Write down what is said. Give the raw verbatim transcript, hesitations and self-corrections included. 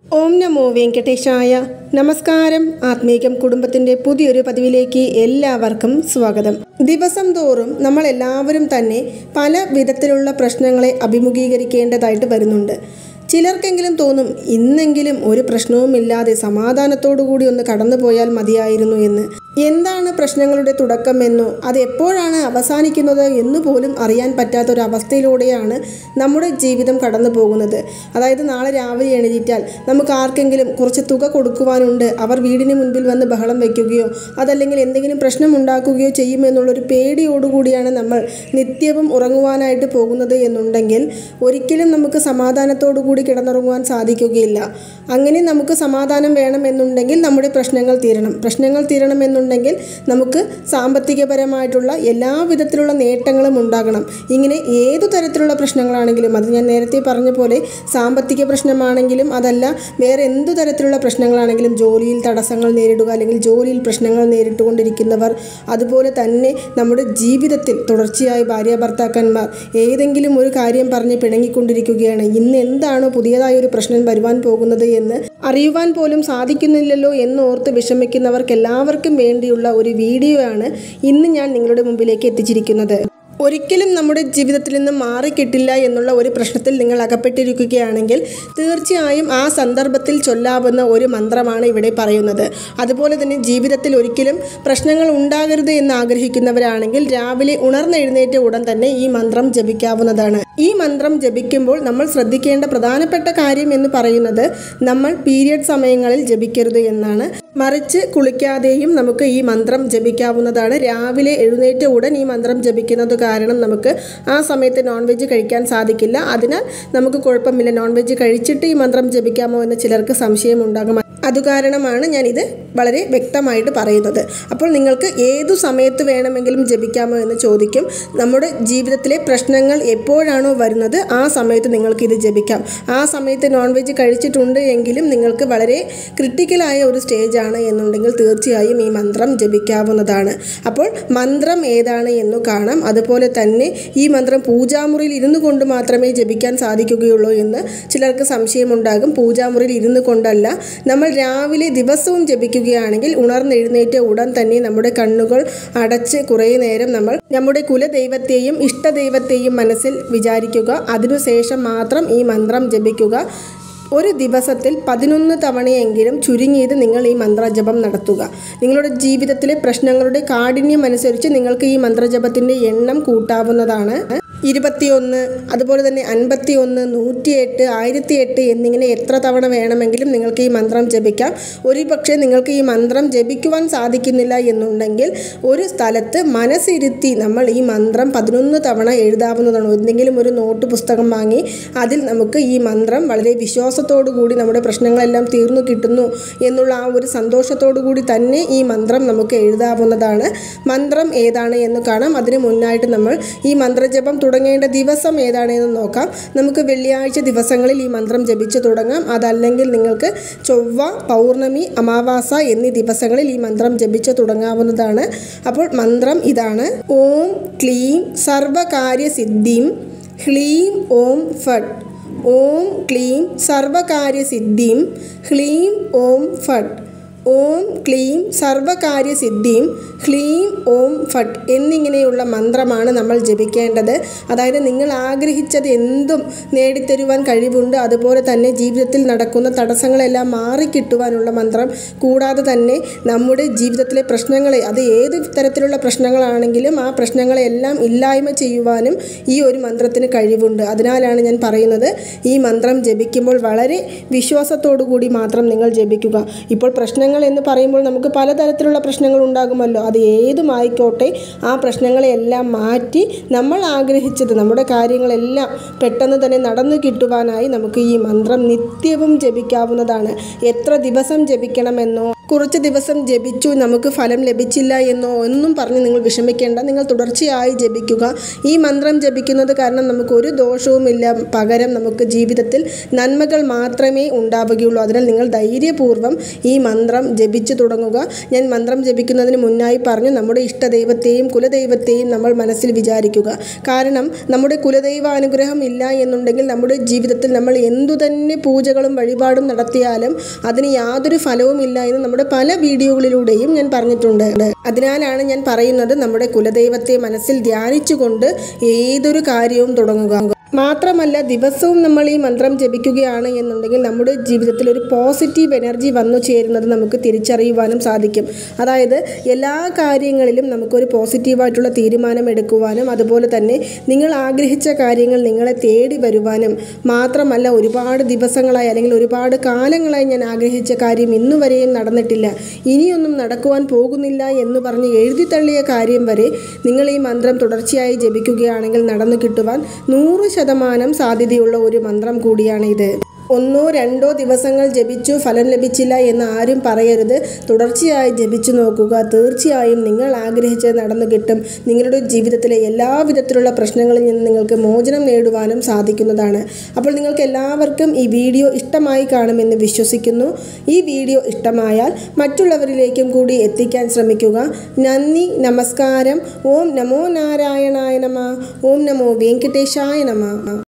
ഓം നമോ വെങ്കടേശായ. നമസ്കാരം. ആത്മീകം കുടുംബത്തിൻ്റെ പുതിയൊരു പതിവിലേക്ക് എല്ലാവർക്കും സ്വാഗതം. ദിവസം തോറും നമ്മൾ എല്ലാവരും തന്നെ പല വിധത്തിലുള്ള പ്രശ്നങ്ങളെ അഭിമുഖീകരിക്കേണ്ടതായിട്ട് വരുന്നുണ്ട്. ചിലർക്കെങ്കിലും തോന്നും ഇന്നെങ്കിലും ഒരു പ്രശ്നവുമില്ലാതെ സമാധാനത്തോടു കൂടി ഒന്ന് കടന്നു പോയാൽ മതിയായിരുന്നു എന്ന്. എന്താണ് പ്രശ്നങ്ങളുടെ തുടക്കമെന്നോ അത് എപ്പോഴാണ് അവസാനിക്കുന്നത് എന്ന് പോലും അറിയാൻ പറ്റാത്തൊരവസ്ഥയിലൂടെയാണ് നമ്മുടെ ജീവിതം കടന്നു പോകുന്നത്. അതായത് നാളെ രാവിലെ എണീറ്റാൽ നമുക്ക് ആർക്കെങ്കിലും കുറച്ച് തുക കൊടുക്കുവാനുണ്ട്, അവർ വീടിന് മുൻപിൽ വന്ന് ബഹളം വയ്ക്കുകയോ അതല്ലെങ്കിൽ എന്തെങ്കിലും പ്രശ്നം ഉണ്ടാക്കുകയോ ചെയ്യുമെന്നുള്ളൊരു പേടിയോടുകൂടിയാണ് നമ്മൾ നിത്യവും ഉറങ്ങുവാനായിട്ട് പോകുന്നത് എന്നുണ്ടെങ്കിൽ ഒരിക്കലും നമുക്ക് സമാധാനത്തോടു കൂടി കിടന്നുറങ്ങുവാൻ സാധിക്കുകയില്ല. അങ്ങനെ നമുക്ക് സമാധാനം വേണമെന്നുണ്ടെങ്കിൽ നമ്മുടെ പ്രശ്നങ്ങൾ തീരണം. പ്രശ്നങ്ങൾ തീരണമെന്നുണ്ടെങ്കിൽ നമുക്ക് സാമ്പത്തികപരമായിട്ടുള്ള എല്ലാ വിധത്തിലുള്ള നേട്ടങ്ങളും ഉണ്ടാകണം. ഇങ്ങനെ ഏതു തരത്തിലുള്ള പ്രശ്നങ്ങളാണെങ്കിലും, അത് ഞാൻ നേരത്തെ പറഞ്ഞ പോലെ സാമ്പത്തിക പ്രശ്നമാണെങ്കിലും അതല്ല വേറെ എന്തു തരത്തിലുള്ള പ്രശ്നങ്ങളാണെങ്കിലും, ജോലിയിൽ തടസ്സങ്ങൾ നേരിടുക അല്ലെങ്കിൽ ജോലിയിൽ പ്രശ്നങ്ങൾ നേരിട്ടുകൊണ്ടിരിക്കുന്നവർ, അതുപോലെ തന്നെ നമ്മുടെ ജീവിതത്തിൽ തുടർച്ചയായി ഭാര്യ ഭർത്താക്കന്മാർ ഏതെങ്കിലും ഒരു കാര്യം പറഞ്ഞ് പിണങ്ങിക്കൊണ്ടിരിക്കുകയാണ്, ഇന്ന് എന്താണ് പുതിയതായ ഒരു പ്രശ്നം വരുവാൻ പോകുന്നത് എന്ന് അറിയുവാൻ പോലും സാധിക്കുന്നില്ലല്ലോ എന്നോർത്ത് വിഷമിക്കുന്നവർക്ക് എല്ലാവർക്കും വേണ്ടിയുള്ള ഒരു വീഡിയോ ആണ് ഇന്ന് ഞാൻ നിങ്ങളുടെ മുമ്പിലേക്ക് എത്തിച്ചിരിക്കുന്നത്. ഒരിക്കലും നമ്മുടെ ജീവിതത്തിൽ നിന്ന് മാറിക്കിട്ടില്ല എന്നുള്ള ഒരു പ്രശ്നത്തിൽ നിങ്ങൾ അകപ്പെട്ടിരിക്കുകയാണെങ്കിൽ തീർച്ചയായും ആ സന്ദർഭത്തിൽ ചൊല്ലാവുന്ന ഒരു മന്ത്രമാണ് ഇവിടെ പറയുന്നത്. അതുപോലെ തന്നെ ജീവിതത്തിൽ ഒരിക്കലും പ്രശ്നങ്ങൾ ഉണ്ടാകരുത് എന്ന് ആഗ്രഹിക്കുന്നവരാണെങ്കിൽ രാവിലെ ഉണർന്നെഴുന്നേറ്റ ഉടൻ തന്നെ ഈ മന്ത്രം ജപിക്കാവുന്നതാണ്. ഈ മന്ത്രം ജപിക്കുമ്പോൾ നമ്മൾ ശ്രദ്ധിക്കേണ്ട പ്രധാനപ്പെട്ട കാര്യം എന്ന് പറയുന്നത് നമ്മൾ പീരിയഡ് സമയങ്ങളിൽ ജപിക്കരുത് എന്നാണ്. മറിച്ച് കുളിക്കാതെയും നമുക്ക് ഈ മന്ത്രം ജപിക്കാവുന്നതാണ്. രാവിലെ എഴുന്നേറ്റ ഉടൻ ഈ മന്ത്രം ജപിക്കുന്നത് കാരണം നമുക്ക് ആ സമയത്ത് നോൺ വെജ് കഴിക്കാൻ സാധിക്കില്ല. അതിനാൽ നമുക്ക് കുഴപ്പമില്ല, നോൺ വെജ് കഴിച്ചിട്ട് ഈ മന്ത്രം ജപിക്കാമോ എന്ന് ചിലർക്ക് സംശയമുണ്ടാകും. അതുകാരണമാണ് ഞാനിത് വളരെ വ്യക്തമായിട്ട് പറയുന്നത്. അപ്പോൾ നിങ്ങൾക്ക് ഏതു സമയത്ത് വേണമെങ്കിലും ജപിക്കാമോ എന്ന് ചോദിക്കും. നമ്മുടെ ജീവിതത്തിലെ പ്രശ്നങ്ങൾ എപ്പോഴാണോ വരുന്നത് ആ സമയത്ത് നിങ്ങൾക്ക് ഇത് ജപിക്കാം. ആ സമയത്ത് നോൺ വെജ് കഴിച്ചിട്ടുണ്ട് എങ്കിലും നിങ്ങൾക്ക് വളരെ ക്രിട്ടിക്കലായ ഒരു സ്റ്റേജാണ് എന്നുണ്ടെങ്കിൽ തീർച്ചയായും ഈ മന്ത്രം ജപിക്കാവുന്നതാണ്. അപ്പോൾ മന്ത്രം ഏതാണ് എന്ന് കാണാം. അതുപോലെ തന്നെ ഈ മന്ത്രം പൂജാമുറിയിൽ ഇരുന്നു കൊണ്ട് മാത്രമേ ജപിക്കാൻ സാധിക്കുകയുള്ളൂ എന്ന് ചിലർക്ക് സംശയമുണ്ടാകും. പൂജാമുറിയിൽ ഇരുന്നു കൊണ്ടല്ല, നമ്മൾ രാവിലെ ദിവസവും ജപിക്കുകയാണെങ്കിൽ ഉണർന്നെഴുന്നേറ്റ ഉടൻ തന്നെ നമ്മുടെ കണ്ണുകൾ അടച്ച് കുറേ നേരം നമ്മൾ നമ്മുടെ കുലദൈവത്തെയും ഇഷ്ടദൈവത്തെയും മനസ്സിൽ വിചാരിക്കുക. അതിനുശേഷം മാത്രം ഈ മന്ത്രം ജപിക്കുക. ഒരു ദിവസത്തിൽ പതിനൊന്ന് തവണയെങ്കിലും ചുരുങ്ങിയത് നിങ്ങൾ ഈ മന്ത്രജപം നടത്തുക. നിങ്ങളുടെ ജീവിതത്തിലെ പ്രശ്നങ്ങളുടെ കാഠിന്യം അനുസരിച്ച് നിങ്ങൾക്ക് ഈ മന്ത്രജപത്തിൻ്റെ എണ്ണം കൂട്ടാവുന്നതാണ്. ഇരുപത്തിയൊന്ന്, അതുപോലെ തന്നെ അൻപത്തി ഒന്ന്, നൂറ്റിയെട്ട്, ആയിരത്തി എട്ട് എന്നിങ്ങനെ എത്ര തവണ വേണമെങ്കിലും നിങ്ങൾക്ക് ഈ മന്ത്രം ജപിക്കാം. ഒരു പക്ഷേ നിങ്ങൾക്ക് ഈ മന്ത്രം ജപിക്കുവാൻ സാധിക്കുന്നില്ല എന്നുണ്ടെങ്കിൽ ഒരു സ്ഥലത്ത് മനസ്സിരുത്തി നമ്മൾ ഈ മന്ത്രം പതിനൊന്ന് തവണ എഴുതാവുന്നതാണ്. എന്തെങ്കിലും ഒരു നോട്ട് പുസ്തകം വാങ്ങി അതിൽ നമുക്ക് ഈ മന്ത്രം വളരെ വിശ്വാസത്തോടു കൂടി നമ്മുടെ പ്രശ്നങ്ങളെല്ലാം തീർന്നു കിട്ടുന്നു എന്നുള്ള ആ ഒരു സന്തോഷത്തോടു കൂടി തന്നെ ഈ മന്ത്രം നമുക്ക് എഴുതാവുന്നതാണ്. മന്ത്രം ഏതാണ് എന്ന് കാണാം. അതിന് മുന്നായിട്ട് നമ്മൾ ഈ മന്ത്രജപം തുടങ്ങേണ്ട ദിവസം ഏതാണെന്ന് നോക്കാം. നമുക്ക് വെള്ളിയാഴ്ച ദിവസങ്ങളിൽ ഈ മന്ത്രം ജപിച്ചു തുടങ്ങാം. അതല്ലെങ്കിൽ നിങ്ങൾക്ക് ചൊവ്വ, പൗർണമി, അമാവാസ എന്നീ ദിവസങ്ങളിൽ ഈ മന്ത്രം ജപിച്ചു തുടങ്ങാവുന്നതാണ്. അപ്പോൾ മന്ത്രം ഇതാണ്: ഓം ക്ലീം സർവകാര്യസിദ്ധിം ഹ്ലീം ഓം ഫട്ട്. ഓം ക്ലീം സർവകാര്യസിദ്ധിം ഹ്ലീം ഓം ഫട്ട്. ഓം ക്ലീം സർവകാര്യസിദ്ധിം ഹ്ലീം ഓം ഫട്ട് എന്നിങ്ങനെയുള്ള മന്ത്രമാണ് നമ്മൾ ജപിക്കേണ്ടത്. അതായത് നിങ്ങൾ ആഗ്രഹിച്ചത് എന്തും നേടിത്തരുവാൻ കഴിവുണ്ട്. അതുപോലെ തന്നെ ജീവിതത്തിൽ നടക്കുന്ന തടസ്സങ്ങളെല്ലാം മാറിക്കിട്ടുവാനുള്ള മന്ത്രം. കൂടാതെ തന്നെ നമ്മുടെ ജീവിതത്തിലെ പ്രശ്നങ്ങളെ, അത് ഏത് തരത്തിലുള്ള പ്രശ്നങ്ങളാണെങ്കിലും ആ പ്രശ്നങ്ങളെല്ലാം ഇല്ലായ്മ ചെയ്യുവാനും ഈ ഒരു മന്ത്രത്തിന് കഴിവുണ്ട്. അതിനാലാണ് ഞാൻ പറയുന്നത് ഈ മന്ത്രം ജപിക്കുമ്പോൾ വളരെ വിശ്വാസത്തോടു കൂടി മാത്രം നിങ്ങൾ ജപിക്കുക. ഇപ്പോൾ പ്രശ്നങ്ങൾ എന്ന് പറയുമ്പോൾ നമുക്ക് പലതരത്തിലുള്ള പ്രശ്നങ്ങൾ ഉണ്ടാകുമല്ലോ. അത് ഏതുമായിക്കോട്ടെ ആ പ്രശ്നങ്ങളെല്ലാം മാറ്റി നമ്മൾ ആഗ്രഹിച്ചത്, നമ്മുടെ കാര്യങ്ങളെല്ലാം പെട്ടെന്ന് തന്നെ നടന്നു കിട്ടുവാനായി നമുക്ക് ഈ മന്ത്രം നിത്യവും ജപിക്കാവുന്നതാണ്. എത്ര ദിവസം ജപിക്കണമെന്നോ കുറച്ച് ദിവസം ജപിച്ചു നമുക്ക് ഫലം ലഭിച്ചില്ല എന്നോ ഒന്നും പറഞ്ഞ് നിങ്ങൾ വിഷമിക്കേണ്ട. നിങ്ങൾ തുടർച്ചയായി ജപിക്കുക. ഈ മന്ത്രം ജപിക്കുന്നത് കാരണം നമുക്കൊരു ദോഷവുമില്ല, പകരം നമുക്ക് ജീവിതത്തിൽ നന്മകൾ മാത്രമേ ഉണ്ടാവുകയുള്ളൂ. അതിനാൽ നിങ്ങൾ ധൈര്യപൂർവ്വം ഈ മന്ത്രം ജപിച്ചു തുടങ്ങുക. ഞാൻ മന്ത്രം ജപിക്കുന്നതിന് മുന്നായി പറഞ്ഞു നമ്മുടെ ഇഷ്ടദൈവത്തെയും കുലദൈവത്തെയും നമ്മൾ മനസ്സിൽ വിചാരിക്കുക. കാരണം നമ്മുടെ കുലദൈവാനുഗ്രഹം ഇല്ല എന്നുണ്ടെങ്കിൽ നമ്മുടെ ജീവിതത്തിൽ നമ്മൾ എന്തു തന്നെ പൂജകളും വഴിപാടും നടത്തിയാലും അതിന് യാതൊരു ഫലവും ഇല്ല എന്ന് നമ്മുടെ പല വീഡിയോകളിലൂടെയും ഞാൻ പറഞ്ഞിട്ടുണ്ട്. അതിനാലാണ് ഞാൻ പറയുന്നത് നമ്മുടെ കുലദൈവത്തെ മനസ്സിൽ ധ്യാനിച്ചുകൊണ്ട് ഏതൊരു കാര്യവും തുടങ്ങുക. മാത്രമല്ല ദിവസവും നമ്മൾ ഈ മന്ത്രം ജപിക്കുകയാണ് എന്നുണ്ടെങ്കിൽ നമ്മുടെ ജീവിതത്തിൽ ഒരു പോസിറ്റീവ് എനർജി വന്നു ചേരുന്നത് നമുക്ക് തിരിച്ചറിയുവാനും സാധിക്കും. അതായത് എല്ലാ കാര്യങ്ങളിലും നമുക്കൊരു പോസിറ്റീവായിട്ടുള്ള തീരുമാനം എടുക്കുവാനും അതുപോലെ തന്നെ നിങ്ങൾ ആഗ്രഹിച്ച കാര്യങ്ങൾ നിങ്ങളെ തേടി വരുവാനും മാത്രമല്ല ഒരുപാട് ദിവസങ്ങളായി അല്ലെങ്കിൽ ഒരുപാട് കാലങ്ങളായി ഞാൻ ആഗ്രഹിച്ച കാര്യം ഇന്നുവരെയും നടന്നിട്ടില്ല, ഇനിയൊന്നും നടക്കുവാൻ പോകുന്നില്ല എന്ന് പറഞ്ഞ് എഴുതി തള്ളിയ കാര്യം വരെ നിങ്ങൾ ഈ മന്ത്രം തുടർച്ചയായി ജപിക്കുകയാണെങ്കിൽ നടന്നു കിട്ടുവാൻ നൂറ് ശതമാനം സാധ്യതയുള്ള ഒരു മന്ത്രം കൂടിയാണ് ഇത്. ഒന്നോ രണ്ടോ ദിവസങ്ങൾ ജപിച്ചു ഫലം ലഭിച്ചില്ല എന്ന് ആരും പറയരുത്. തുടർച്ചയായി ജപിച്ചു നോക്കുക. തീർച്ചയായും നിങ്ങൾ ആഗ്രഹിച്ചത് നടന്നു കിട്ടും. നിങ്ങളുടെ ജീവിതത്തിലെ എല്ലാ വിധത്തിലുള്ള പ്രശ്നങ്ങളിൽ നിന്ന് നിങ്ങൾക്ക് മോചനം നേടുവാനും സാധിക്കുന്നതാണ്. അപ്പോൾ നിങ്ങൾക്ക് എല്ലാവർക്കും ഈ വീഡിയോ ഇഷ്ടമായി കാണുമെന്ന് വിശ്വസിക്കുന്നു. ഈ വീഡിയോ ഇഷ്ടമായാൽ മറ്റുള്ളവരിലേക്കും കൂടി എത്തിക്കാൻ ശ്രമിക്കുക. നന്ദി, നമസ്കാരം. ഓം നമോ നാരായണായ നമഃ. ഓം നമോ വെങ്കടേശായ നമഃ.